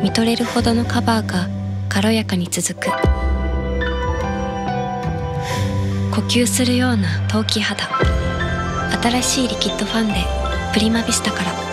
見とれるほどのカバーが軽やかに続く。呼吸するような陶器肌。新しいリキッドファンデプリマヴィスタから。